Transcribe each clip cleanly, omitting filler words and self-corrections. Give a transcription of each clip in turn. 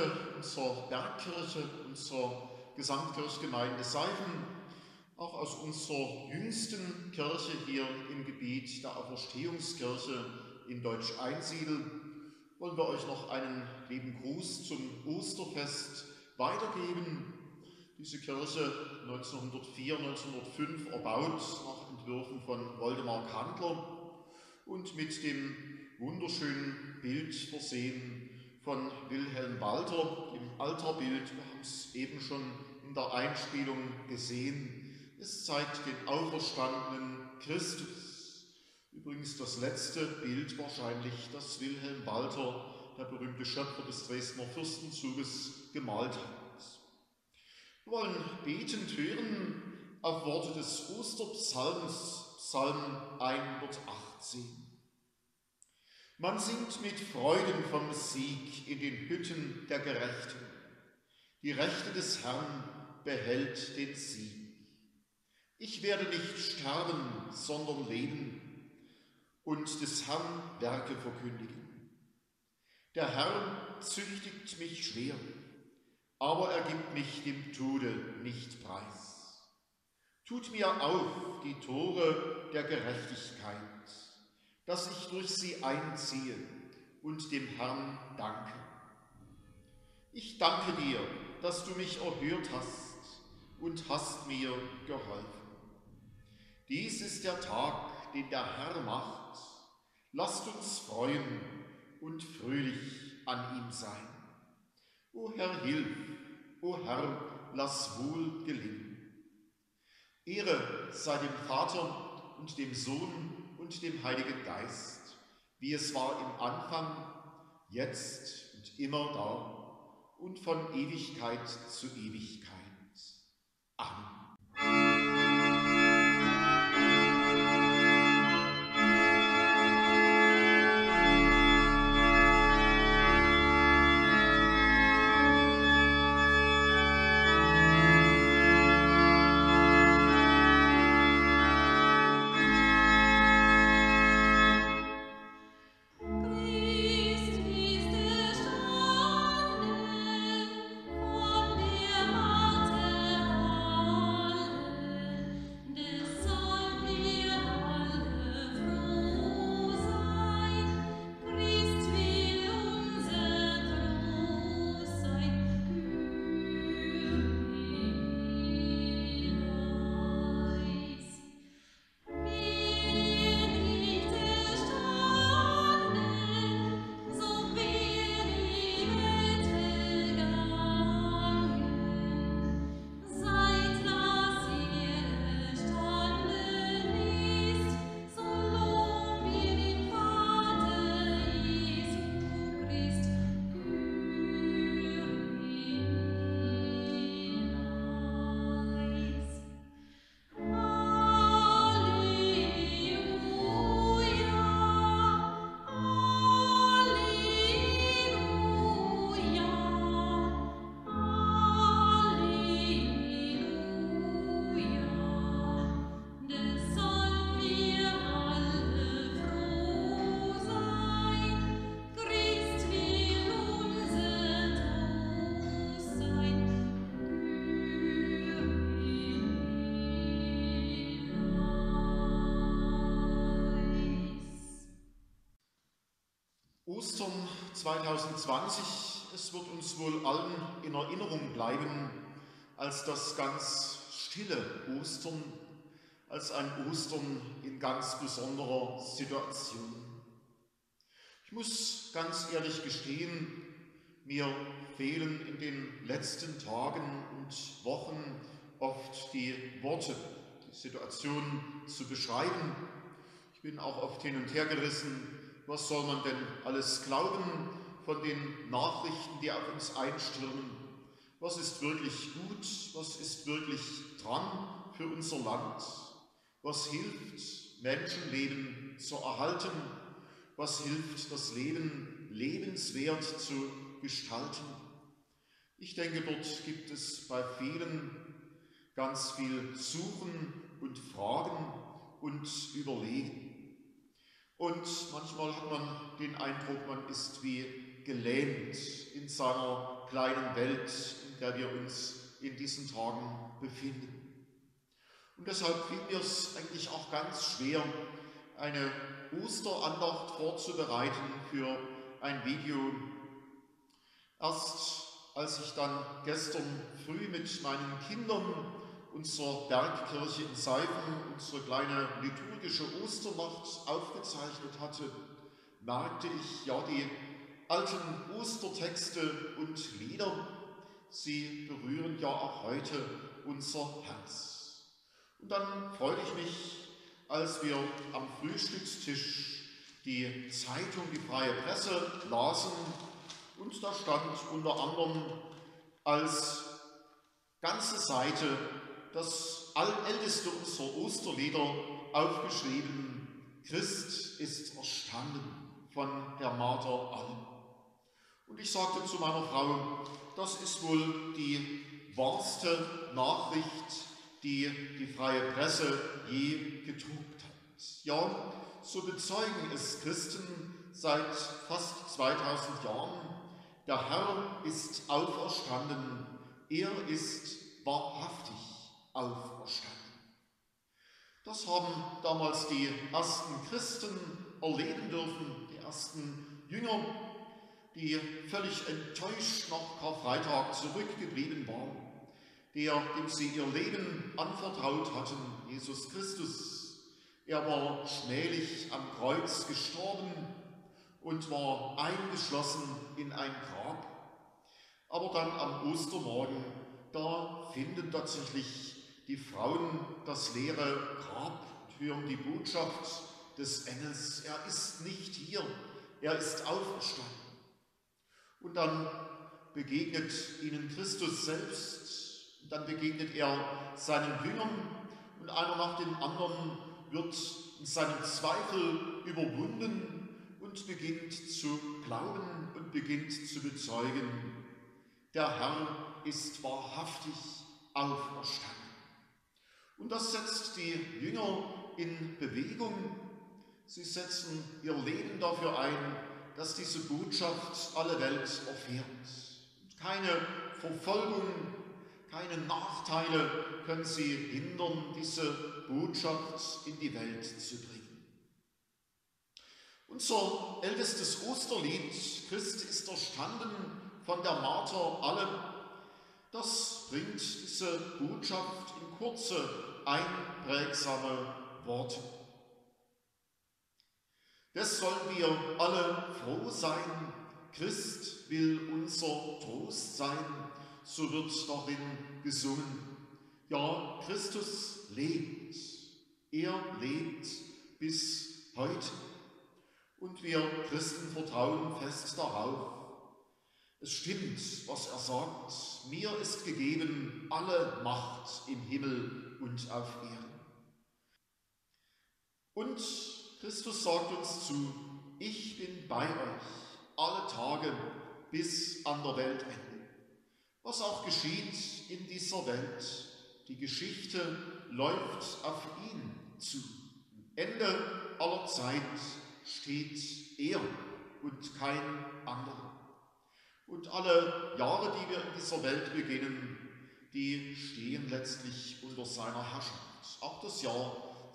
Gemeinde, unserer Bergkirche, unserer Gesamtkirchgemeinde Seifen, auch aus unserer jüngsten Kirche hier im Gebiet der Auferstehungskirche in Deutsch-Einsiedel, wollen wir euch noch einen lieben Gruß zum Osterfest weitergeben. Diese Kirche 1904, 1905 erbaut, nach Entwürfen von Woldemar Kandler und mit dem wunderschönen Bild versehen von Wilhelm Walter, dem Altarbild. Wir haben es eben schon in der Einspielung gesehen. Es zeigt den auferstandenen Christus. Übrigens das letzte Bild wahrscheinlich, das Wilhelm Walter, der berühmte Schöpfer des Dresdner Fürstenzuges, gemalt hat. Wir wollen betend hören auf Worte des Osterpsalms, Psalm 118. Man singt mit Freuden vom Sieg in den Hütten der Gerechten. Die Rechte des Herrn behält den Sieg. Ich werde nicht sterben, sondern leben und des Herrn Werke verkündigen. Der Herr züchtigt mich schwer, aber er gibt mich dem Tode nicht preis. Tut mir auf die Tore der Gerechtigkeit, dass ich durch sie einziehe und dem Herrn danke. Ich danke dir, dass du mich erhört hast und hast mir geholfen. Dies ist der Tag, den der Herr macht. Lasst uns freuen und fröhlich an ihm sein. O Herr, hilf, o Herr, lass wohl gelingen. Ehre sei dem Vater und dem Sohn und dem Heiligen Geist, wie es war im Anfang, jetzt und immer da und von Ewigkeit zu Ewigkeit. Amen. Ostern 2020, es wird uns wohl allen in Erinnerung bleiben als das ganz stille Ostern, als ein Ostern in ganz besonderer Situation. Ich muss ganz ehrlich gestehen, mir fehlen in den letzten Tagen und Wochen oft die Worte, die Situation zu beschreiben. Ich bin auch oft hin und her gerissen. Was soll man denn alles glauben von den Nachrichten, die auf uns einstürmen? Was ist wirklich gut? Was ist wirklich dran für unser Land? Was hilft, Menschenleben zu erhalten? Was hilft, das Leben lebenswert zu gestalten? Ich denke, dort gibt es bei vielen ganz viel Suchen und Fragen und Überlegen. Und manchmal hat man den Eindruck, man ist wie gelähmt in seiner kleinen Welt, in der wir uns in diesen Tagen befinden. Und deshalb fiel mir es eigentlich auch ganz schwer, eine Osterandacht vorzubereiten für ein Video. Erst als ich dann gestern früh mit meinen Kindern unserer Bergkirche in Seifen unsere kleine liturgische Osternacht aufgezeichnet hatte, merkte ich, ja, die alten Ostertexte und Lieder, sie berühren ja auch heute unser Herz. Und dann freute ich mich, als wir am Frühstückstisch die Zeitung, die Freie Presse, lasen, und da stand unter anderem als ganze Seite das älteste unserer Osterlieder aufgeschrieben: Christ ist erstanden, von der Martha Alm. Und ich sagte zu meiner Frau, das ist wohl die wahrste Nachricht, die die Freie Presse je gedruckt hat. Ja, so bezeugen es Christen seit fast 2000 Jahren. Der Herr ist auferstanden, er ist wahrhaftig auferstanden. Das haben damals die ersten Christen erleben dürfen, die ersten Jünger, die völlig enttäuscht nach Karfreitag zurückgeblieben waren, dem sie ihr Leben anvertraut hatten, Jesus Christus. Er war schmählich am Kreuz gestorben und war eingeschlossen in ein Grab. Aber dann am Ostermorgen, da finden tatsächlich die Frauen das leere Grab und hören die Botschaft des Engels: Er ist nicht hier, er ist auferstanden. Und dann begegnet ihnen Christus selbst, und dann begegnet er seinen Jüngern, und einer nach dem anderen wird in seinem Zweifel überwunden und beginnt zu glauben und beginnt zu bezeugen: Der Herr ist wahrhaftig auferstanden. Und das setzt die Jünger in Bewegung. Sie setzen ihr Leben dafür ein, dass diese Botschaft alle Welt erfährt. Und keine Verfolgung, keine Nachteile können sie hindern, diese Botschaft in die Welt zu bringen. Unser ältestes Osterlied, Christ ist erstanden, von der Martha Alm, das bringt diese Botschaft in kurze, einprägsame Worte. Des sollen wir alle froh sein, Christ will unser Trost sein, so wird darin gesungen. Ja, Christus lebt, er lebt bis heute. Und wir Christen vertrauen fest darauf. Es stimmt, was er sagt: Mir ist gegeben alle Macht im Himmel und auf Erden. Und Christus sagt uns zu: Ich bin bei euch alle Tage bis an der Weltende. Was auch geschieht in dieser Welt, die Geschichte läuft auf ihn zu. Am Ende aller Zeit steht er und kein anderer. Und alle Jahre, die wir in dieser Welt beginnen, die stehen letztlich unter seiner Herrschaft. Auch das Jahr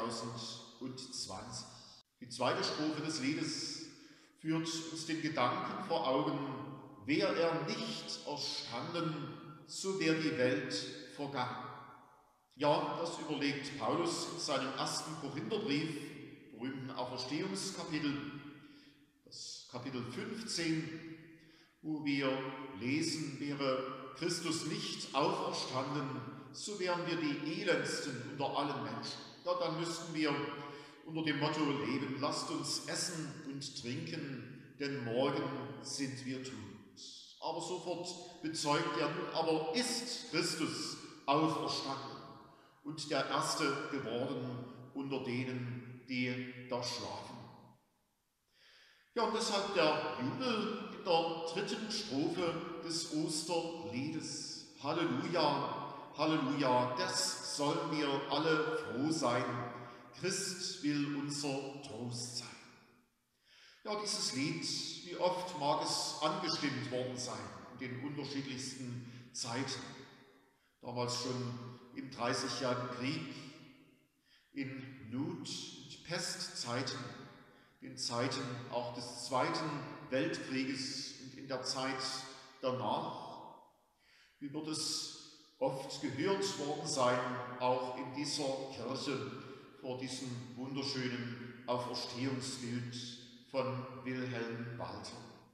2020. Die zweite Strophe des Liedes führt uns den Gedanken vor Augen: Wäre er nicht erstanden, so wäre die Welt vergangen. Ja, das überlegt Paulus in seinem ersten Korintherbrief, berühmten Auferstehungskapitel, das Kapitel 15, wo wir lesen: Wäre Christus nicht auferstanden, so wären wir die elendsten unter allen Menschen. Ja, dann müssten wir unter dem Motto leben: Lasst uns essen und trinken, denn morgen sind wir tot. Aber sofort bezeugt er: Nun aber ist Christus auferstanden und der Erste geworden unter denen, die da schlafen. Ja, und deshalb der Jubel in der dritten Strophe des Osterliedes. Halleluja, Halleluja, des sollen wir alle froh sein. Christ will unser Trost sein. Ja, dieses Lied, wie oft mag es angestimmt worden sein den unterschiedlichsten Zeiten. Damals schon im Dreißigjährigen Krieg, in Not- und Pestzeiten, den Zeiten auch des Zweiten Weltkrieges und in der Zeit danach. Wie wird es oft gehört worden sein, auch in dieser Kirche, vor diesem wunderschönen Auferstehungsbild von Wilhelm Walter.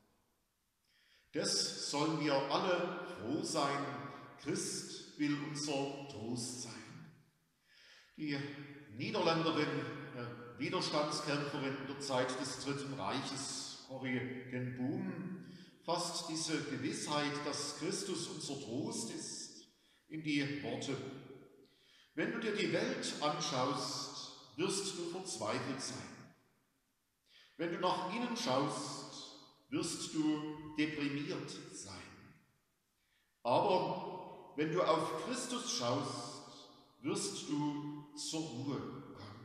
Des sollen wir alle froh sein, Christ will unser Trost sein. Die Niederländerin, Widerstandskämpferin in der Zeit des Dritten Reiches, Corrie ten Boom, fasst diese Gewissheit, dass Christus unser Trost ist, in die Worte: Wenn du dir die Welt anschaust, wirst du verzweifelt sein. Wenn du nach innen schaust, wirst du deprimiert sein. Aber wenn du auf Christus schaust, wirst du zur Ruhe kommen.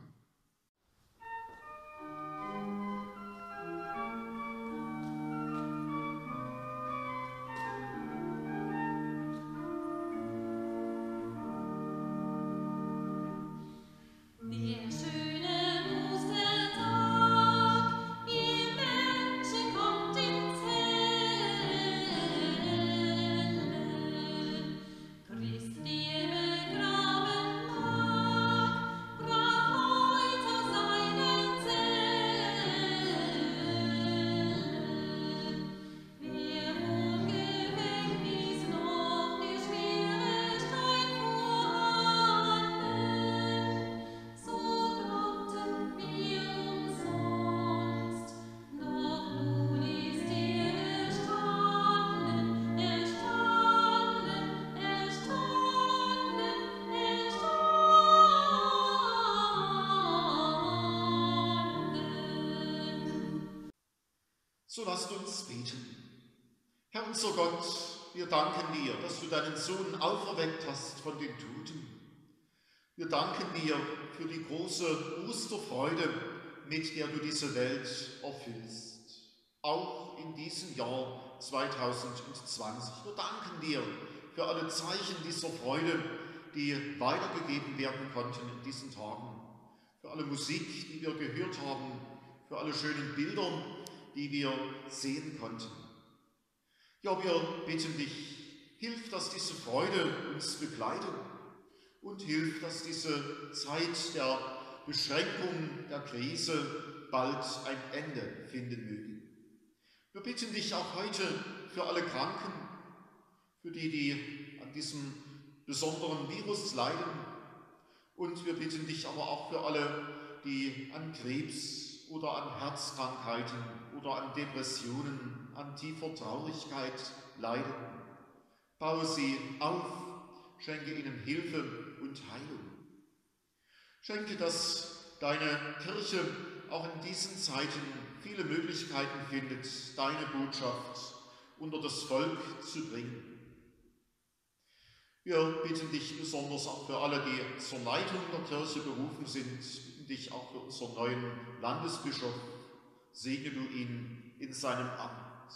So lasst uns beten. Herr unser Gott, wir danken dir, dass du deinen Sohn auferweckt hast von den Toten. Wir danken dir für die große Osterfreude, mit der du diese Welt erfüllst. Auch in diesem Jahr 2020. Wir danken dir für alle Zeichen dieser Freude, die weitergegeben werden konnten in diesen Tagen. Für alle Musik, die wir gehört haben, für alle schönen Bilder, die wir sehen konnten. Ja, wir bitten dich, hilf, dass diese Freude uns begleitet und hilf, dass diese Zeit der Beschränkung, der Krise bald ein Ende finden möge. Wir bitten dich auch heute für alle Kranken, für die, die an diesem besonderen Virus leiden, und wir bitten dich aber auch für alle, die an Krebs oder an Herzkrankheiten oder an Depressionen, an tiefer Traurigkeit leiden. Baue sie auf, schenke ihnen Hilfe und Heilung. Schenke, dass deine Kirche auch in diesen Zeiten viele Möglichkeiten findet, deine Botschaft unter das Volk zu bringen. Wir bitten dich besonders auch für alle, die zur Leitung der Kirche berufen sind, bitten dich auch für unseren neuen Landesbischof, segne du ihn in seinem Amt.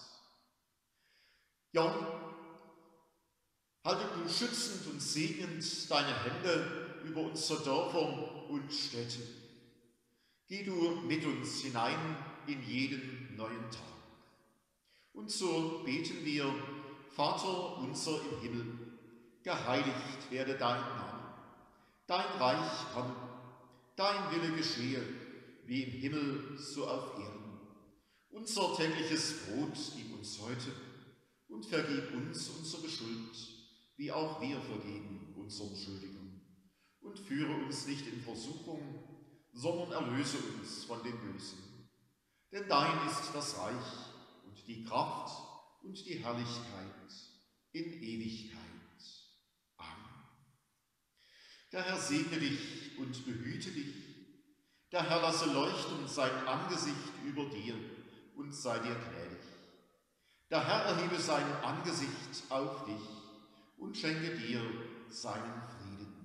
Ja, halte du schützend und segnend deine Hände über unsere Dörfer und Städte. Geh du mit uns hinein in jeden neuen Tag. Und so beten wir: Vater unser im Himmel, geheiligt werde dein Name, dein Reich komme, dein Wille geschehe, wie im Himmel so auf Erden. Unser tägliches Brot gib uns heute und vergib uns unsere Schuld, wie auch wir vergeben unseren Schuldigern. Und führe uns nicht in Versuchung, sondern erlöse uns von dem Bösen. Denn dein ist das Reich und die Kraft und die Herrlichkeit in Ewigkeit. Amen. Der Herr segne dich und behüte dich. Der Herr lasse leuchten sein Angesicht über dir und sei dir gnädig. Der Herr erhebe sein Angesicht auf dich und schenke dir seinen Frieden.